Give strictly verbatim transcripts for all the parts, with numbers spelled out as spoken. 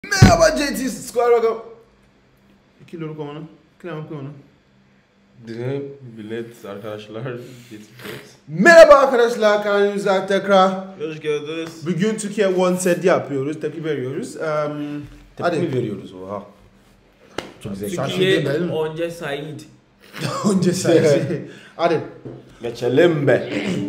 Merhaba J T Square bakalım. İki lira konu. Kıyamak konu. Dine bilet arkadaşlar yetişiyoruz. Merhaba arkadaşlar, kanalımıza tekrar. Hoş geldiniz. Bugün Türkiye One Set yapıyoruz, tepki veriyoruz. Um, Tepki hadi. mi veriyoruz? Oha. Çok güzel. Türkiye onca Said. Onca Said. Hadi. Geçelim be.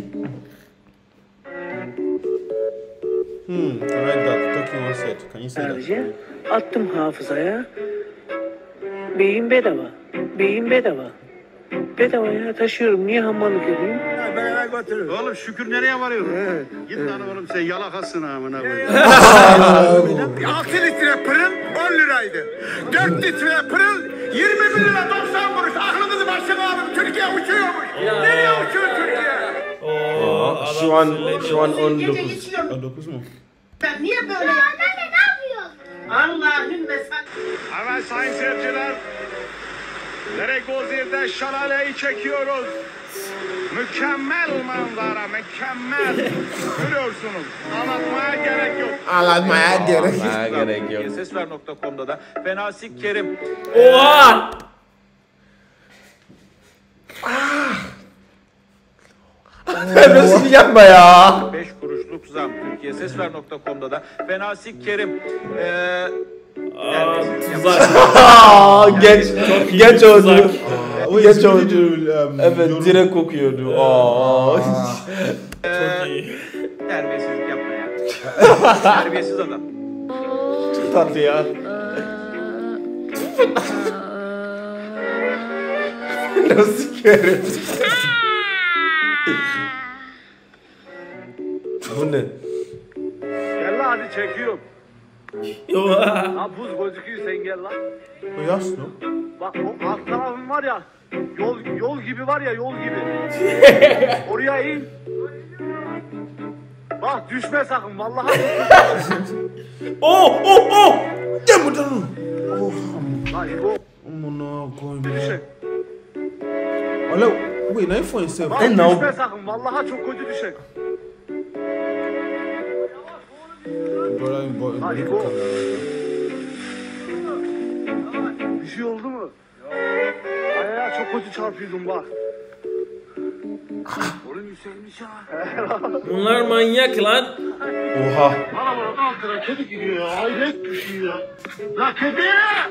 Hmm, I like that. Tokyo One Set. Can you say that? Ayrıca attım hafızaya. Beyin bedava. Beyin bedava. Bedava ya, taşıyorum. Niye hammallık yapayım? Ben eve götürürüm. Oğlum şükür nereye varıyorsun? Evet. Git lan oğlum sen yalakasın amına koyayım. altı litre pırıl on liraydı. dört litre pırıl yirmi bir lira doksan kuruş. Aklınızı başına alın. Türkiye uçuyormuş. Nereye uçuyor Türkiye? Oo, şu an şu an on dokuz. on dokuz mu? Ben niye böyle yapıyorsun? Anne ne yapıyorsun? Allah'ın ve sen... Evet sayın seyirciler. Neregozir'de şalaleyi çekiyoruz. Mükemmel manzara, mükemmel. Görüyorsunuz. Anlatmaya gerek yok. Anlatmaya gerek yok. Anlatmaya gerek yok. Sesver nokta com'da da Fenasik Kerim. Oha! Nasıl yapma ya? beş kuruşluk zam. Türkiye Sesver nokta com'da da Fenasik Kerim. Ee, Aa, tuzak. Aa, geç geç oldu. Tuzak. Geç oldu. Um, Evet, yorum- direkt kokuyordu. Aa. Çok iyi. terbiyesizlik yapma ya. Terbiyesiz adam. Tatlı ya. Nasıl kerim? Bu ne? Gel lan hadi çekiyorum. Oha. Ha buz gözüküyor sen gel lan. O yaslı. Bak o alt tarafın var ya. Yol yol gibi var ya yol gibi. Oraya in. Bak düşme sakın vallahi. Oh oh oh. Gel buradan. Oh. Lan İbo. Amına koyayım. Düşecek. Alo. Wait, ne iPhone ise? Bak E, ne oldu? düşme sakın vallahi çok kötü düşecek. Lan İbo. Bir şey oldu mu? Ay ya çok kötü çarpıyordum bak. Oğlum yükselmiş ha. Bunlar manyak lan. Oha. Bana bana altına kedi gidiyor ya. Hayret bir şey ya. La kedi!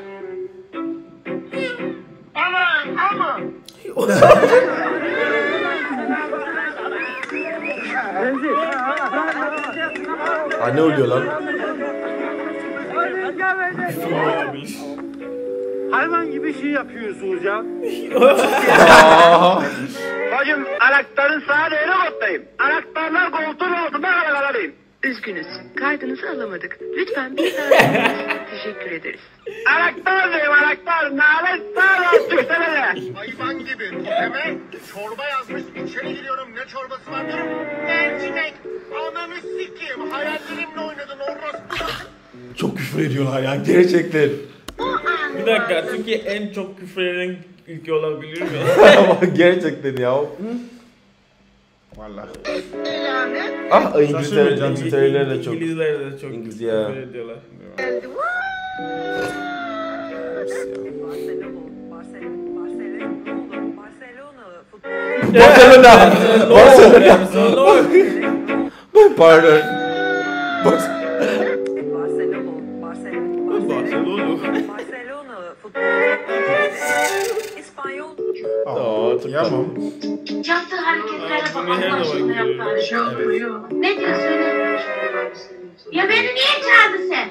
Ama ama. Aa, ne oluyor lan? Hayvan gibi şey yapıyorsunuz ya. Aa. Bacım anahtarın sağa değeri kottayım. Anahtarlar koltuğun altında kadar alayım. Üzgünüz. Kaydınızı alamadık. Lütfen bir daha arayınız. Teşekkür ederiz. Anahtar diyeyim anahtar. Nalet sağ ol düşsene. Hayvan gibi. Hemen çorba yazmış. İçeri giriyorum. Ne çorbası var diyorum. Mercimek. Ananı sikeyim. Hayallerimle oynadın orospu. Çok küfür ediyorlar ya gerçekten. Bir dakika, Türkiye en çok küfür eden ülke olabilir mi? Gerçekten ya. Vallahi. Ah, İngilizler, İngilizler de çok. İngilizler de çok İngiliz ya. küfür ediyorlar. Barcelona. Barcelona. Barcelona. Pardon. Bas. Barcelona. Aa, çok Yapmam. Yaptığı hareketlere bak, Bunu her Allah zaman aşkına yaptığı görüyoruz. hareketler. Ne diyor söyle. Ya beni niye çağırdın sen?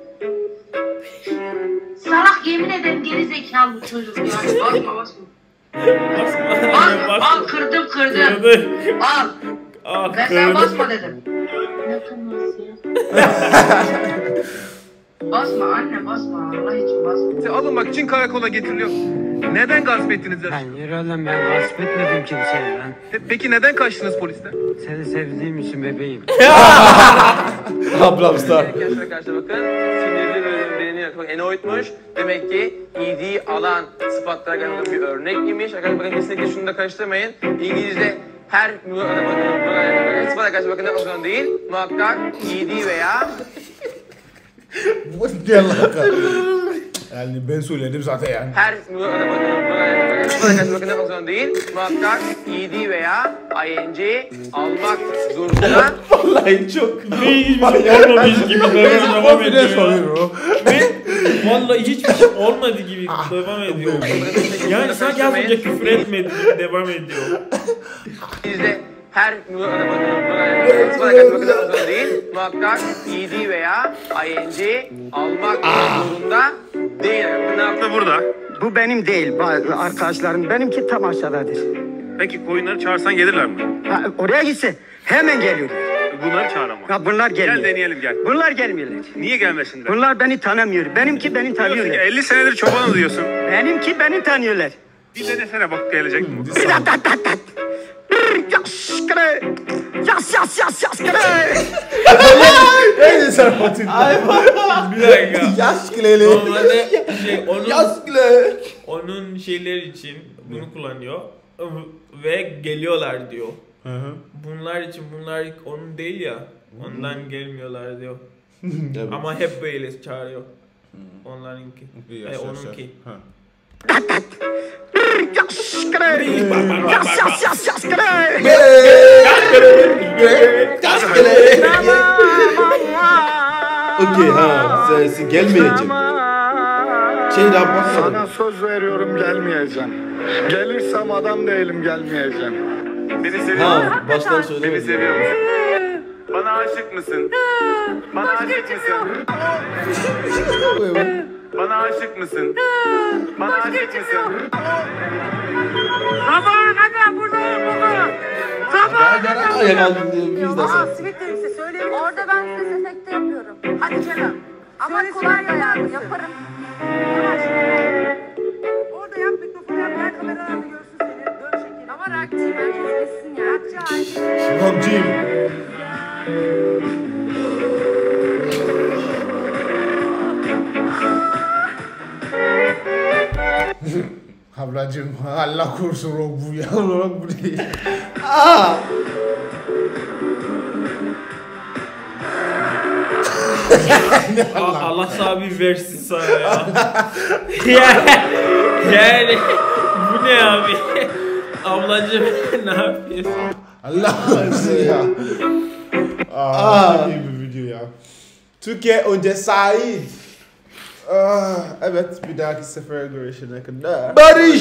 Salak, yemin ederim geri zekalı bu çocuk ya. Basma basma. Al, al kırdım kırdım. Kırdı. Al. Ah, Ben sana kırdı. basma dedim. Ne kırması ya? Basma anne basma. Allah için basma. Alınmak için karakola getiriliyor. Neden gasp ettiniz? Ben yürü oğlum, ben gasp etmedim kimseye lan. Peki neden kaçtınız polisten? Seni sevdiğim için bebeğim. Ablam star. Arkadaşlar arkadaşlar bakın sinirli bölüm beğeniyor. Bak enoitmuş. Demek ki iyiliği alan sıfatlara gelen bir örnek imiş. Arkadaşlar bakın kesinlikle şunu da karıştırmayın. İngilizce her sıfat arkadaşlar bakın ne bakın değil. Muhakkak iyiliği veya Bu ne alaka? Yani ben söyledim zaten yani. Her bakın değil, muhakkak ed veya ing almak zorunda. Vallahi çok Hiçbir şey olmamış gibi devam ediyor. soruyor. Ve vallahi hiçbir şey olmadı gibi devam ediyor. Yani sanki az önce küfür etmedi gibi devam ediyor. Bizde her bakın değil, muhakkak ed veya ing almak zorunda değil. Ne yaptı burada? Bu benim değil arkadaşlarım. Benimki tam aşağıdadır. Peki koyunları çağırsan gelirler mi? Ha, oraya gitse hemen geliyorlar. Bunları çağıramam. Ha, bunlar gelmiyor. Gel deneyelim gel. Bunlar gelmiyorlar. Niye gelmesinler? Bunlar beni tanımıyor. Benimki beni Diyorsun ki tanıyorlar. elli senedir çobanım diyorsun. Benimki beni tanıyorlar. Bir denesene bak gelecek mi? Bir dat dat dat dat. Yas kre. Yas yas yas yas kre. Neydi sen Fatih? Bir dakika. Yaş kileli. Normalde şey onun Yaskle. onun şeyler için bunu kullanıyor ve geliyorlar diyor. Hı hı. Bunlar için bunlar onun değil ya. Ondan gelmiyorlar diyor. Evet. Ama hep böyle çağırıyor. Onlarınki. Yaş, E, yaş, onunki. Ha. Dat dat. Yas kre. Yas yas yas yas kre. Yaskle. Okey ha sensin gelmeyecek. Şey daha bakmadım. Sana söz veriyorum gelmeyeceğim. Gelirsem adam değilim gelmeyeceğim. Beni seviyor Ha musun? baştan Beni söylemedim. seviyor musun? Bana aşık mısın? Bana aşık mısın? Bana aşık mısın? Bana aşık mısın? Sabaha kadar buradayım baba. Sabaha kadar. Ayak aldım diye biz de sen. Simitlerimizi söyleyeyim. Orada ben size efekte yapıyorum. Hadi canım. Ama kolay yani yaparım. Yavaş. Orada yap mikrofonu yap. Gel kameralarda görsün seni. Dön şekil. Ama rakçı ben izlesin ya. Rakçı Ayşe. Robcim. Ablacım Allah korusun rock bu ya. Rock bu değil. Aa. A- Allah sana bir versin sana ya. yani, yani bu ne abi? Ablacım ne yapıyorsun? Allah korusun ya. Aa, çok iyi bir video ya. Türkiye önce Said. Aa, evet bir dahaki sefere görüşene kadar. Barış.